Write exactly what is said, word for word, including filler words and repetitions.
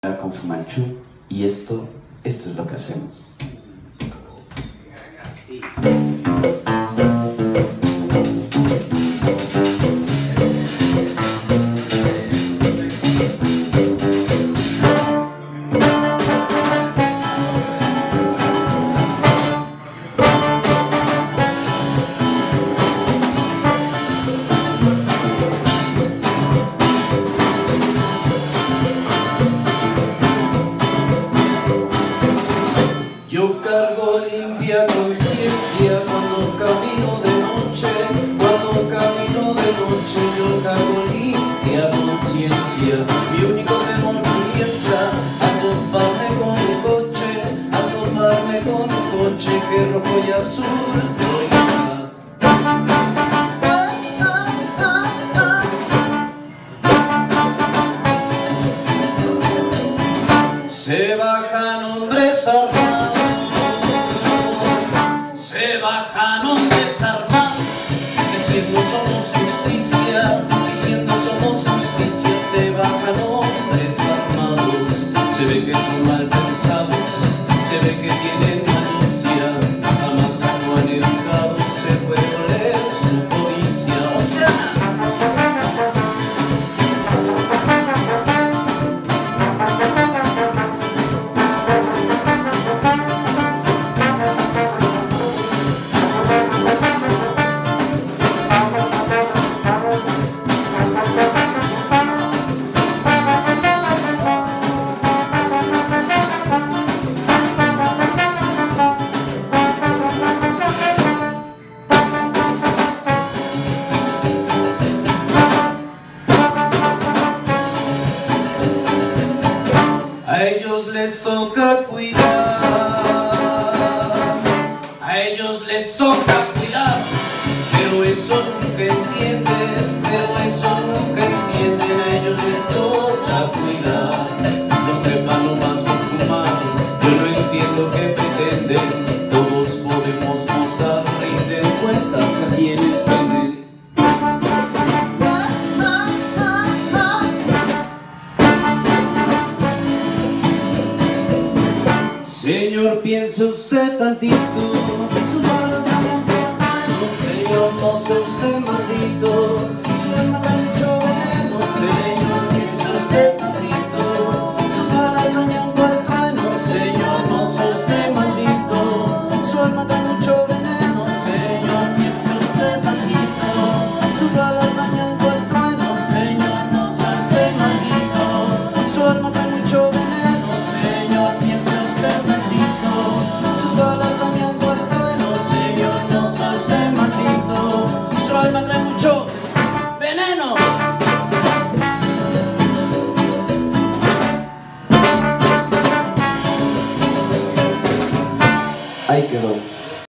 con Fu Manchu, y esto, esto es lo que hacemos. Yo cargo limpia conciencia cuando camino de noche, cuando camino de noche yo cargo limpia conciencia. Mi único temor comienza al toparme con un coche, al toparme con un coche que es rojo y azul brilla. Se bajan hombres armados, se bajan hombres armados, diciendo somos justicia, diciendo somos justicia. Se bajan hombres armados, se ve que son mal pensados, se ve que tienen malicia, jamás actúan educados, se puede oler su codicia. O sea, a ellos les toca cuidar, a ellos les toca cuidar, pero eso nunca entienden, pero eso nunca entienden, a ellos les toca cuidar. Los trepan nomás por fumar, yo no entiendo qué pretenden, todos podemos montar, rinden cuentas a quienes venden. Señor, piense usted tantito, sus balas van no, señor, no sea usted maldito, su alma da mucho veneno. Señor, piense usted tantito, sus balas dañan cual trueno. Señor, no sea usted maldito, su alma da mucho veneno. Señor, piense usted tantito, sus balas dañan cual trueno. Señor, no sea usted maldito, su alma da mucho veneno. Señor, piense usted tantito, sus balas dañan cual trueno. Señor, no sea usted maldito, su alma trae mucho veneno. Ahí quedó.